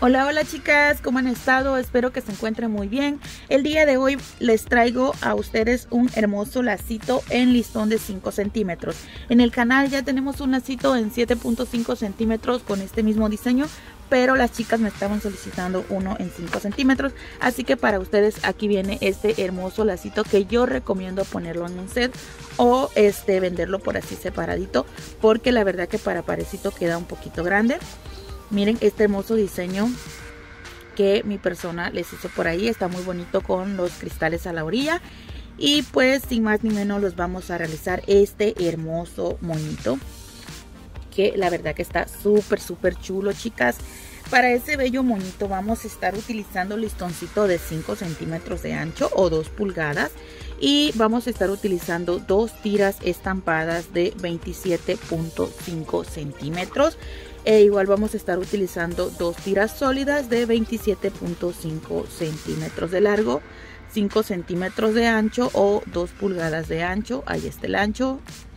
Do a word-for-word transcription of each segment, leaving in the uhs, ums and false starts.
Hola, hola chicas, ¿cómo han estado? Espero que se encuentren muy bien. El día de hoy les traigo a ustedes un hermoso lacito en listón de cinco centímetros. En el canal ya tenemos un lacito en siete punto cinco centímetros con este mismo diseño, pero las chicas me estaban solicitando uno en cinco centímetros. Así que para ustedes aquí viene este hermoso lacito que yo recomiendo ponerlo en un set o este venderlo por así separadito, porque la verdad que para parecito queda un poquito grande. Miren este hermoso diseño que mi persona les hizo por ahí. Está muy bonito con los cristales a la orilla. Y pues sin más ni menos los vamos a realizar este hermoso moñito, que la verdad que está súper súper chulo, chicas. Para ese bello moñito vamos a estar utilizando listoncito de cinco centímetros de ancho o dos pulgadas. Y vamos a estar utilizando dos tiras estampadas de veintisiete punto cinco centímetros. E igual vamos a estar utilizando dos tiras sólidas de veintisiete punto cinco centímetros de largo, cinco centímetros de ancho o dos pulgadas de ancho. Ahí está el ancho.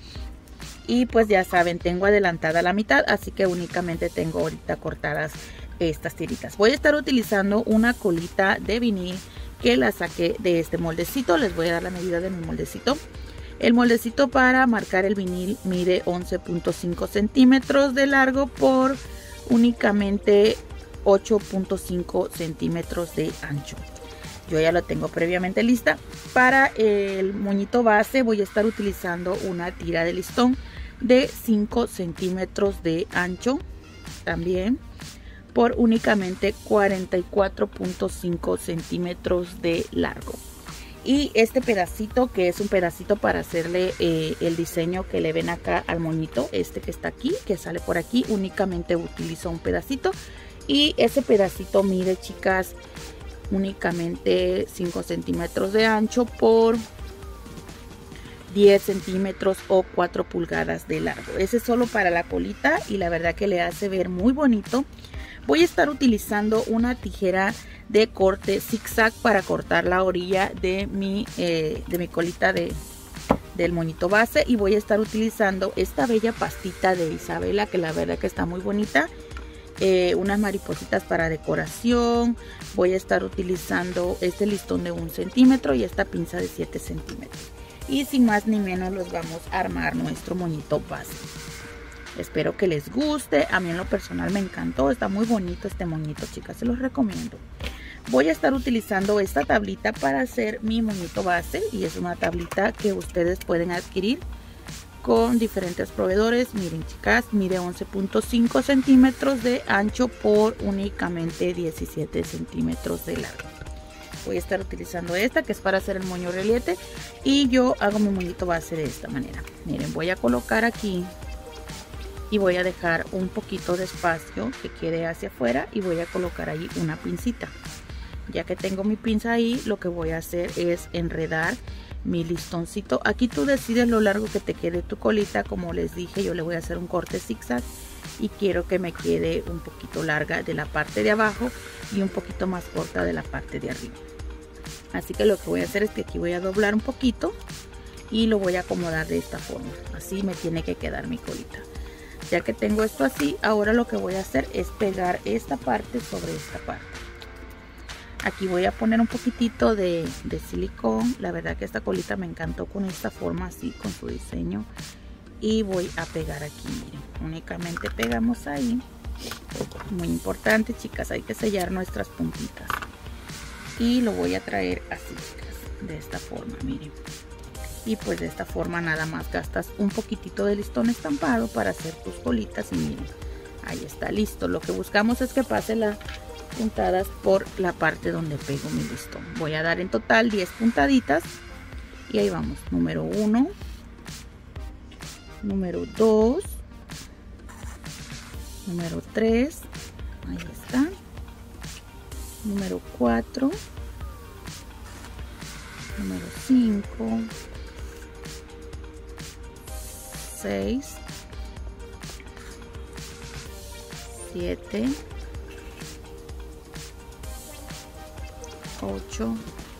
Y pues ya saben, tengo adelantada la mitad, así que únicamente tengo ahorita cortadas estas tiritas. Voy a estar utilizando una colita de vinil que la saqué de este moldecito. Les voy a dar la medida de mi moldecito. El moldecito para marcar el vinil mide once punto cinco centímetros de largo por únicamente ocho punto cinco centímetros de ancho. Yo ya lo tengo previamente lista. Para el moñito base voy a estar utilizando una tira de listón de cinco centímetros de ancho también por únicamente cuarenta y cuatro punto cinco centímetros de largo. Y este pedacito, que es un pedacito para hacerle eh, el diseño que le ven acá al moñito, este que está aquí, que sale por aquí, únicamente utilizo un pedacito. Y ese pedacito mide, chicas, únicamente cinco centímetros de ancho por diez centímetros o cuatro pulgadas de largo. Ese es solo para la colita y la verdad que le hace ver muy bonito. Voy a estar utilizando una tijera de corte zigzag para cortar la orilla de mi, eh, de mi colita de, del moñito base. Y voy a estar utilizando esta bella pastita de Isabela, que la verdad que está muy bonita. Eh, unas maripositas para decoración. Voy a estar utilizando este listón de un centímetro y esta pinza de siete centímetros. Y sin más ni menos los vamos a armar nuestro moñito base. Espero que les guste. A mí en lo personal me encantó. Está muy bonito este moñito, chicas. Se los recomiendo. Voy a estar utilizando esta tablita para hacer mi moñito base. Y es una tablita que ustedes pueden adquirir con diferentes proveedores. Miren, chicas, mide once punto cinco centímetros de ancho por únicamente diecisiete centímetros de largo. Voy a estar utilizando esta, que es para hacer el moño reliete. Y yo hago mi moñito base de esta manera. Miren, voy a colocar aquí y voy a dejar un poquito de espacio que quede hacia afuera y voy a colocar ahí una pincita. Ya que tengo mi pinza ahí, lo que voy a hacer es enredar mi listoncito. Aquí tú decides lo largo que te quede tu colita. Como les dije, yo le voy a hacer un corte zigzag y quiero que me quede un poquito larga de la parte de abajo y un poquito más corta de la parte de arriba. Así que lo que voy a hacer es que aquí voy a doblar un poquito y lo voy a acomodar de esta forma. Así me tiene que quedar mi colita. Ya que tengo esto así, ahora lo que voy a hacer es pegar esta parte sobre esta parte. Aquí voy a poner un poquitito de, de silicón. La verdad que esta colita me encantó con esta forma así, con su diseño. Y voy a pegar aquí, miren. Únicamente pegamos ahí. Muy importante, chicas, hay que sellar nuestras puntitas. Y lo voy a traer así, chicas, de esta forma, miren. Y pues de esta forma nada más gastas un poquitito de listón estampado para hacer tus colitas. Y miren, ahí está, listo. Lo que buscamos es que pase las puntadas por la parte donde pego mi listón. Voy a dar en total diez puntaditas. Y ahí vamos, número uno, número dos, número tres, ahí está, número cuatro, número cinco, seis, siete, ocho,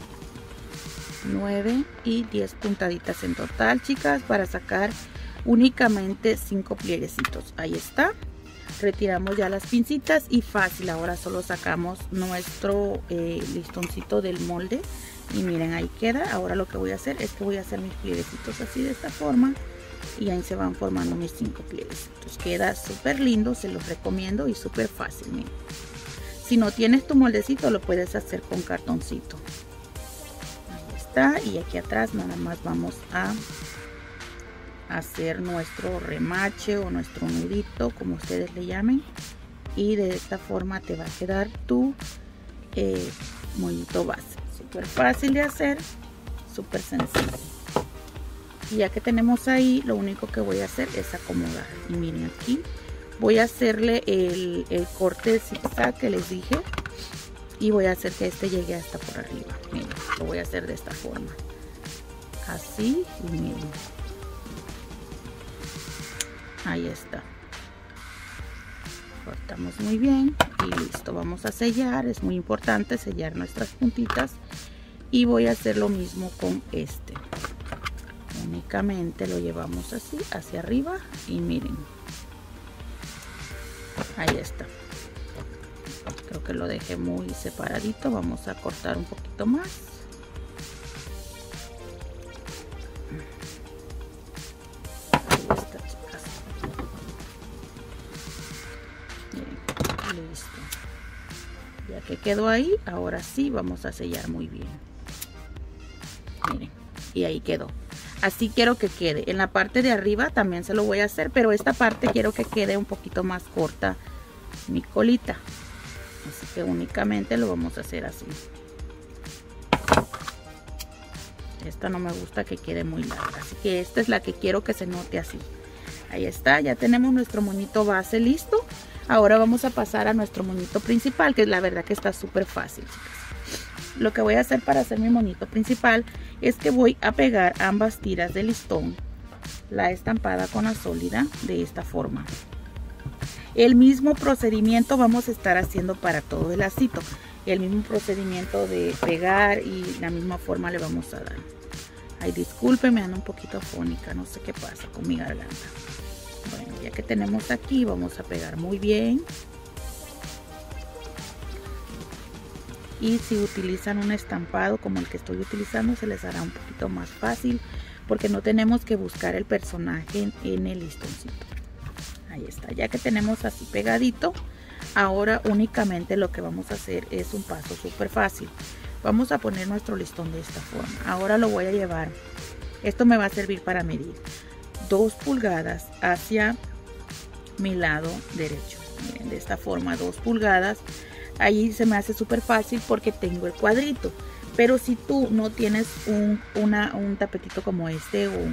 nueve y diez puntaditas en total, chicas, para sacar únicamente cinco plieguecitos. Ahí está. retiramos ya las pincitas y fácil. Ahora solo sacamos nuestro eh, listoncito del molde y miren, ahí queda. Ahora lo que voy a hacer es que voy a hacer mis plieguecitos así de esta forma y ahí se van formando mis cinco plieguecitos. Queda súper lindo, se los recomiendo y súper fácil. Miren, si no tienes tu moldecito lo puedes hacer con cartoncito. Ahí está, y aquí atrás nada más vamos a hacer nuestro remache o nuestro nudito, como ustedes le llamen, y de esta forma te va a quedar tu eh, moñito base. Súper fácil de hacer, súper sencillo. Y ya que tenemos ahí, lo único que voy a hacer es acomodar. Y miren, aquí voy a hacerle el, el corte zigzag que les dije y voy a hacer que este llegue hasta por arriba. Miren, lo voy a hacer de esta forma, así, y miren, ahí está. Cortamos muy bien y listo. Vamos a sellar, es muy importante sellar nuestras puntitas y voy a hacer lo mismo con este. Únicamente lo llevamos así hacia arriba y miren, ahí está. Creo que lo dejé muy separadito. Vamos a cortar un poquito más. Ahí está, chicas. Miren, listo. Ya que quedó ahí, ahora sí vamos a sellar muy bien. Miren, y ahí quedó. Así quiero que quede. En la parte de arriba también se lo voy a hacer, pero esta parte quiero que quede un poquito más corta mi colita. Así que únicamente lo vamos a hacer así. Esta no me gusta que quede muy larga, así que esta es la que quiero que se note así. Ahí está, ya tenemos nuestro moñito base listo. Ahora vamos a pasar a nuestro moñito principal, que es la verdad que está súper fácil, chicas. Lo que voy a hacer para hacer mi moñito principal es que voy a pegar ambas tiras de listón, la estampada con la sólida, de esta forma. El mismo procedimiento vamos a estar haciendo para todo el lacito. El mismo procedimiento de pegar y la misma forma le vamos a dar. Ay, disculpen, me ando un poquito afónica, no sé qué pasa con mi garganta. Bueno, ya que tenemos aquí, vamos a pegar muy bien. Y si utilizan un estampado como el que estoy utilizando, se les hará un poquito más fácil porque no tenemos que buscar el personaje en, en el listoncito. Ahí está, ya que tenemos así pegadito, ahora únicamente lo que vamos a hacer es un paso súper fácil. Vamos a poner nuestro listón de esta forma. Ahora lo voy a llevar, esto me va a servir para medir dos pulgadas hacia mi lado derecho. Miren, de esta forma, dos pulgadas. Ahí se me hace súper fácil porque tengo el cuadrito. Pero si tú no tienes un, una, un tapetito como este, o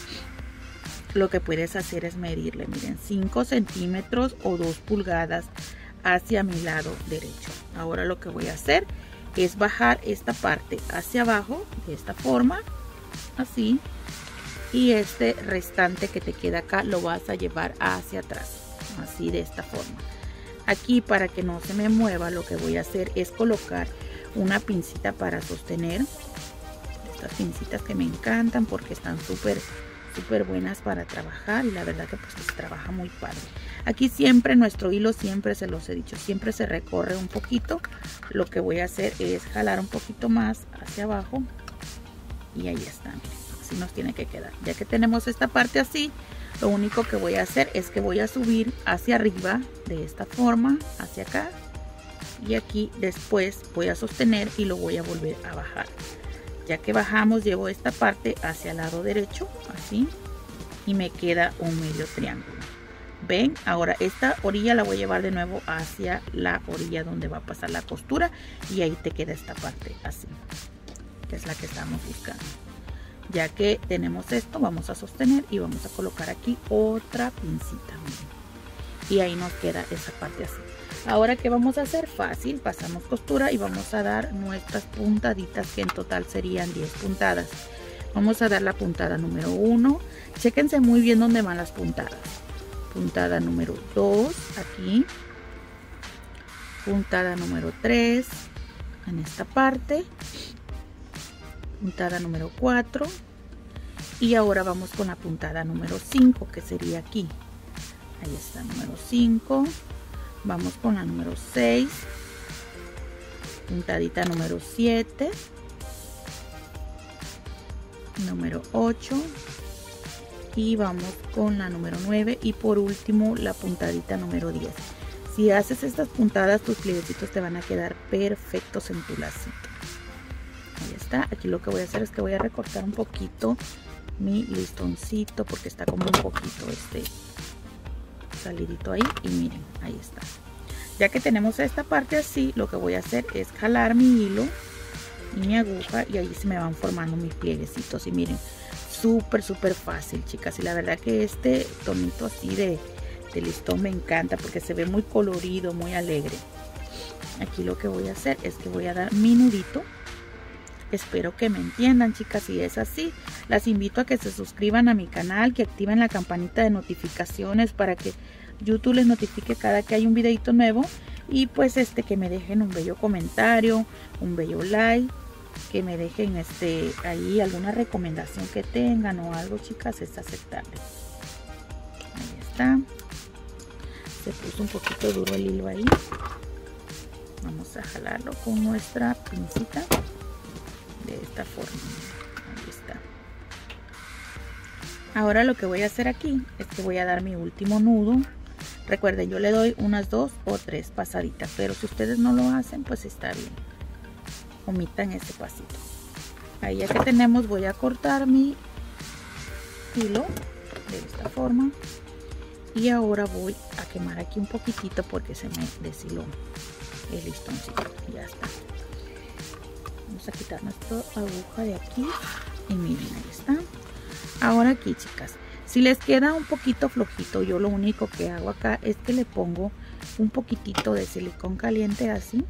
lo que puedes hacer es medirle, miren, cinco centímetros o dos pulgadas hacia mi lado derecho. Ahora lo que voy a hacer es bajar esta parte hacia abajo de esta forma, así, y este restante que te queda acá lo vas a llevar hacia atrás, así, de esta forma. Aquí, para que no se me mueva, lo que voy a hacer es colocar una pincita para sostener. Estas pincitas que me encantan porque están súper súper buenas para trabajar y la verdad que pues se trabaja muy padre. Aquí siempre nuestro hilo, siempre se los he dicho, siempre se recorre un poquito. Lo que voy a hacer es jalar un poquito más hacia abajo y ahí está, miren, así nos tiene que quedar. Ya que tenemos esta parte así, lo único que voy a hacer es que voy a subir hacia arriba de esta forma, hacia acá, y aquí después voy a sostener y lo voy a volver a bajar. Ya que bajamos, llevo esta parte hacia el lado derecho, así, y me queda un medio triángulo. ¿Ven? Ahora esta orilla la voy a llevar de nuevo hacia la orilla donde va a pasar la costura y ahí te queda esta parte así, que es la que estamos buscando. Ya que tenemos esto, vamos a sostener y vamos a colocar aquí otra pincita. Y ahí nos queda esa parte así. Ahora, ¿qué vamos a hacer? Fácil, pasamos costura y vamos a dar nuestras puntaditas, que en total serían diez puntadas. Vamos a dar la puntada número uno. Chéquense muy bien dónde van las puntadas. Puntada número dos, aquí. Puntada número tres, en esta parte. Puntada número cuatro. Y ahora vamos con la puntada número cinco, que sería aquí. Ahí está, número cinco. Vamos con la número seis. Puntadita número siete. Número ocho. Y vamos con la número nueve. Y por último la puntadita número diez. Si haces estas puntadas, tus pliegecitos te van a quedar perfectos en tu lacito. Ahí está. Aquí lo que voy a hacer es que voy a recortar un poquito mi listoncito porque está como un poquito este salidito ahí. Y miren, ahí está. Ya que tenemos esta parte así, lo que voy a hacer es jalar mi hilo y mi aguja y ahí se me van formando mis plieguecitos. Y miren, súper súper fácil, chicas. Y la verdad que este tonito así de, de listón me encanta porque se ve muy colorido, muy alegre. Aquí lo que voy a hacer es que voy a dar mi nudito. Espero que me entiendan, chicas. Si es así, las invito a que se suscriban a mi canal, que activen la campanita de notificaciones para que YouTube les notifique cada que hay un videito nuevo. Y pues este que me dejen un bello comentario, un bello like, que me dejen este ahí alguna recomendación que tengan o algo, chicas, es aceptable. Ahí está. Se puso un poquito duro el hilo ahí. Vamos a jalarlo con nuestra pincita. De esta forma. Ahí está. Ahora lo que voy a hacer aquí es que voy a dar mi último nudo. Recuerden, yo le doy unas dos o tres pasaditas, pero si ustedes no lo hacen, pues está bien. Omitan ese pasito. Ahí ya que tenemos, voy a cortar mi hilo de esta forma. Y ahora voy a quemar aquí un poquitito porque se me deshiló el listoncito. Ya está. Vamos a quitar nuestra aguja de aquí y miren, ahí está. Ahora aquí, chicas, si les queda un poquito flojito, yo lo único que hago acá es que le pongo un poquitito de silicón caliente así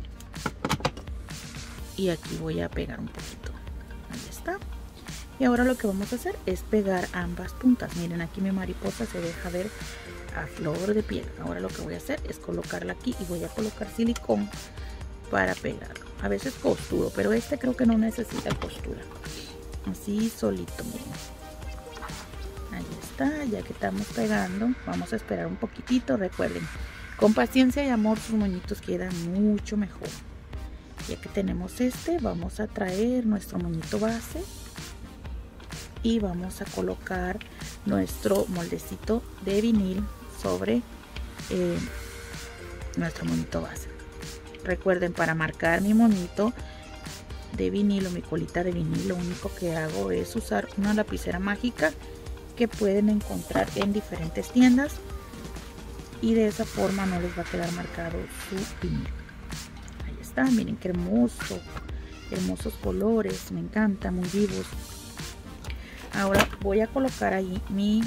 y aquí voy a pegar un poquito. Ahí está. Y ahora lo que vamos a hacer es pegar ambas puntas. Miren, aquí mi mariposa se deja ver a flor de piel. Ahora lo que voy a hacer es colocarla aquí y voy a colocar silicón para pegarlo. A veces costuro, pero este creo que no necesita costura. Así solito, miren. Ahí está, ya que estamos pegando, vamos a esperar un poquitito. Recuerden, con paciencia y amor sus moñitos quedan mucho mejor. Ya que tenemos este, vamos a traer nuestro moñito base y vamos a colocar nuestro moldecito de vinil sobre eh, nuestro moñito base. Recuerden, para marcar mi monito de vinil o mi colita de vinil, lo único que hago es usar una lapicera mágica que pueden encontrar en diferentes tiendas y de esa forma no les va a quedar marcado su vinil. Ahí está, miren qué hermoso, hermosos colores, me encanta, muy vivos. Ahora voy a colocar ahí mi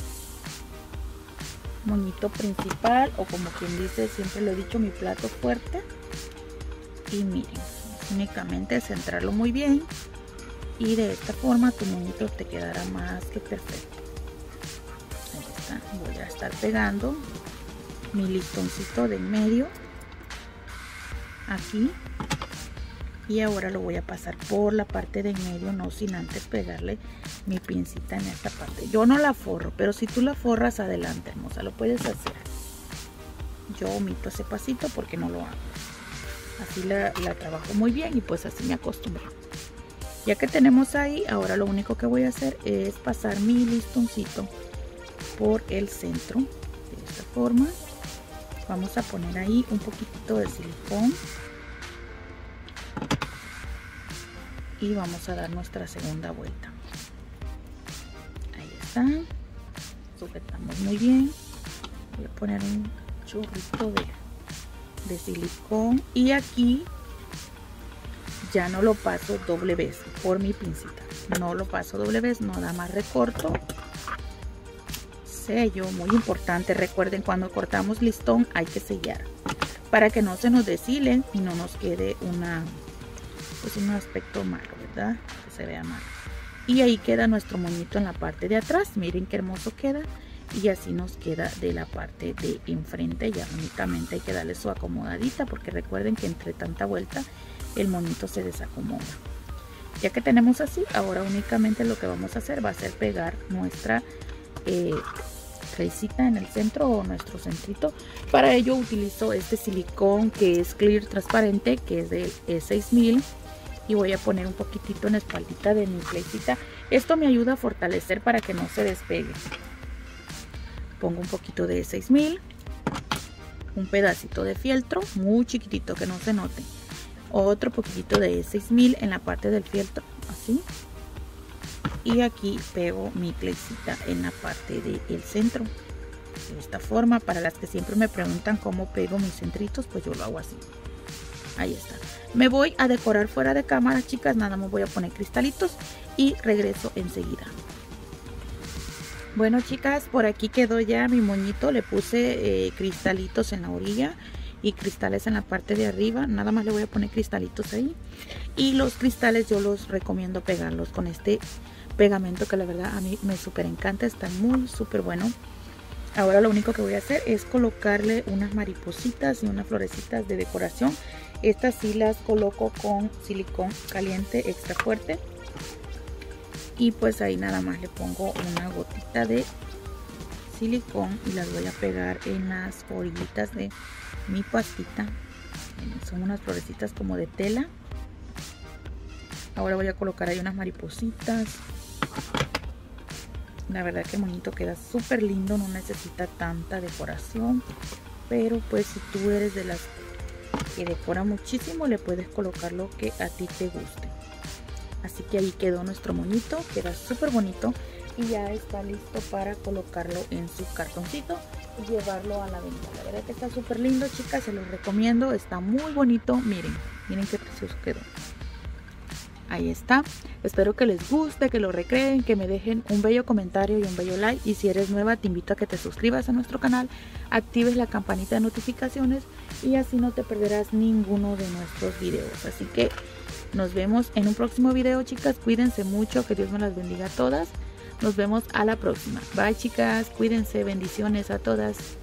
moñito principal, o como quien dice, siempre lo he dicho, mi plato fuerte. Y miren, únicamente centrarlo muy bien y de esta forma tu moñito te quedará más que perfecto. Ahí está. Voy a estar pegando mi listoncito de en medio aquí y ahora lo voy a pasar por la parte de en medio, no sin antes pegarle mi pincita en esta parte. Yo no la forro, pero si tú la forras, adelante, hermosa, lo puedes hacer. Yo omito ese pasito porque no lo hago. Así la, la trabajo muy bien y pues así me acostumbré. Ya que tenemos ahí, ahora lo único que voy a hacer es pasar mi listoncito por el centro de esta forma. Vamos a poner ahí un poquitito de silicón y vamos a dar nuestra segunda vuelta. Ahí está. Sujetamos muy bien. Voy a poner un chorrito de de silicón y aquí ya no lo paso doble vez por mi pincita, no lo paso doble vez, nada más recorto, sello, muy importante. Recuerden, cuando cortamos listón hay que sellar para que no se nos deshilen y no nos quede una pues un aspecto malo, verdad, que se vea mal. Y ahí queda nuestro moñito en la parte de atrás, miren qué hermoso queda. Y así nos queda de la parte de enfrente. Ya únicamente hay que darle su acomodadita porque recuerden que entre tanta vuelta el monito se desacomoda. Ya que tenemos así, ahora únicamente lo que vamos a hacer va a ser pegar nuestra eh, crecita en el centro o nuestro centrito. Para ello utilizo este silicón que es clear transparente, que es del E seis mil, y voy a poner un poquitito en la espaldita de mi crecita. Esto me ayuda a fortalecer para que no se despegue. Pongo un poquito de E seis mil, un pedacito de fieltro muy chiquitito que no se note, otro poquitito de E seis mil en la parte del fieltro, así. Y aquí pego mi clecita en la parte del centro de esta forma. Para las que siempre me preguntan cómo pego mis centritos, pues yo lo hago así. Ahí está. Me voy a decorar fuera de cámara, chicas. Nada más voy a poner cristalitos y regreso enseguida. Bueno, chicas, por aquí quedó ya mi moñito. Le puse eh, cristalitos en la orilla y cristales en la parte de arriba. Nada más le voy a poner cristalitos ahí. Y los cristales yo los recomiendo pegarlos con este pegamento que la verdad a mí me súper encanta, está muy súper bueno. Ahora lo único que voy a hacer es colocarle unas maripositas y unas florecitas de decoración. Estas sí las coloco con silicón caliente extra fuerte. Y pues ahí nada más le pongo una gotita de silicón y las voy a pegar en las orillitas de mi pastita. Son unas florecitas como de tela. Ahora voy a colocar ahí unas maripositas. La verdad que bonito, queda súper lindo, no necesita tanta decoración, pero pues si tú eres de las que decora muchísimo, le puedes colocar lo que a ti te guste. Así que ahí quedó nuestro moñito, queda súper bonito y ya está listo para colocarlo en su cartoncito y llevarlo a la venta. La verdad que está súper lindo, chicas, se los recomiendo, está muy bonito. Miren, miren qué precioso quedó. Ahí está, espero que les guste, que lo recreen, que me dejen un bello comentario y un bello like. Y si eres nueva, te invito a que te suscribas a nuestro canal, actives la campanita de notificaciones y así no te perderás ninguno de nuestros videos. Así que nos vemos en un próximo video, chicas. Cuídense mucho, que Dios me las bendiga a todas. Nos vemos a la próxima. Bye, chicas, cuídense, bendiciones a todas.